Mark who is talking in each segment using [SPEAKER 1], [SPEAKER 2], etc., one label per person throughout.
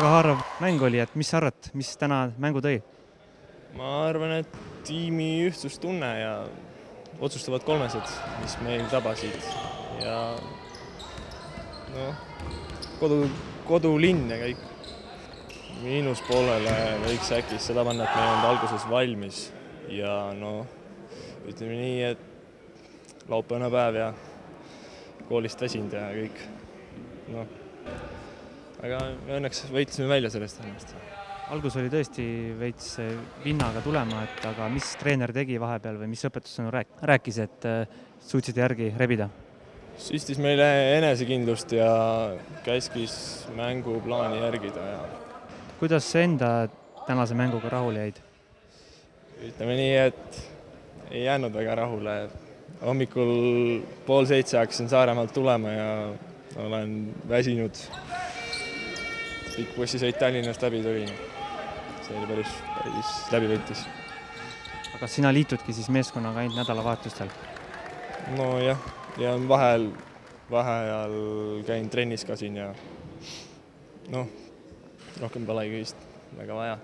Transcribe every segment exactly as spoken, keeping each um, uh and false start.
[SPEAKER 1] väga haarav mäng oli, et mis sa arvad, mis täna mängu tõi?
[SPEAKER 2] Ma arvan, et tiimi ühtsustunne ja otsustavad kolmesed, mis meil tabasid ja no, kodu, kodulinn ja kõik. Miinuspoolele võiks äkki seda panna, et me ei olnud alguses valmis ja no, ütleme nii, et laupäevane päev ja koolist väsinud ja kõik. No, aga me õnneks võitsime välja sellest ennast.
[SPEAKER 1] Algus oli tõesti veits vinnaga tulema, et aga mis treener tegi vahepeal või mis õpetussõnu rääkis, et suutsid järgi rebida?
[SPEAKER 2] Süstis meile enesekindlust ja käskis mänguplaani järgida. Ja...
[SPEAKER 1] Kuidas see enda tänase mänguga rahule jäid?
[SPEAKER 2] Ütleme nii, et ei jäänud väga rahule. Hommikul pool seitse hakkasin Saaremaalt tulema ja olen väsinud. Pikk bussisõit Tallinnast läbi tuli. See oli päris, päris läbivõttis.
[SPEAKER 1] Aga sina liitudki siis meeskonnaga ainult nädalavahetustel?
[SPEAKER 2] No jah, ja vahel, vaheajal käin trennis ka siin ja noh, rohkem polegi vist väga vaja.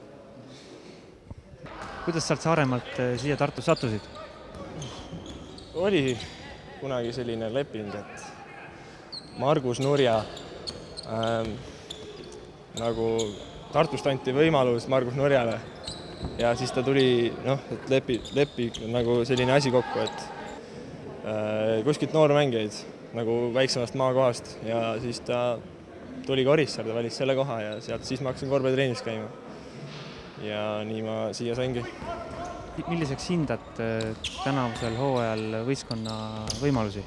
[SPEAKER 1] Kuidas sealt Saaremaalt siia Tartu sattusid?
[SPEAKER 2] Oli kunagi selline leping, et Margus Nurja ähm, nagu Tartust anti võimalus Margus Nurjale ja siis ta tuli, noh, et lepi, lepi nagu selline asi kokku, et äh, kuskilt noormängijaid nagu väiksemast maakohast ja siis ta tuli ka Orissaarde, valis selle koha ja sealt siis ma hakkasin korvpallitreenis käima. Ja nii ma siia saingi.
[SPEAKER 1] Milliseks hindad tänavusel hooajal võistkonna võimalusi?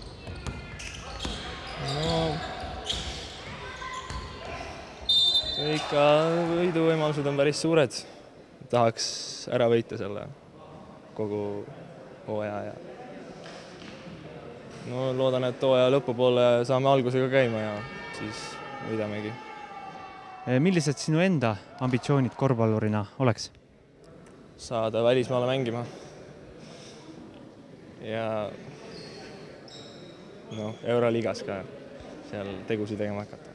[SPEAKER 2] No, ikka võiduvõimalused on päris suured. Tahaks ära võita selle kogu hooaja. Ja... No, loodan, et hooaja lõpupoole saame algusega käima ja siis võidamegi.
[SPEAKER 1] Millised sinu enda ambitsioonid korvpallurina oleks?
[SPEAKER 2] Saada välismaale mängima ja no, Euroliigas ka seal tegusid tegema hakata.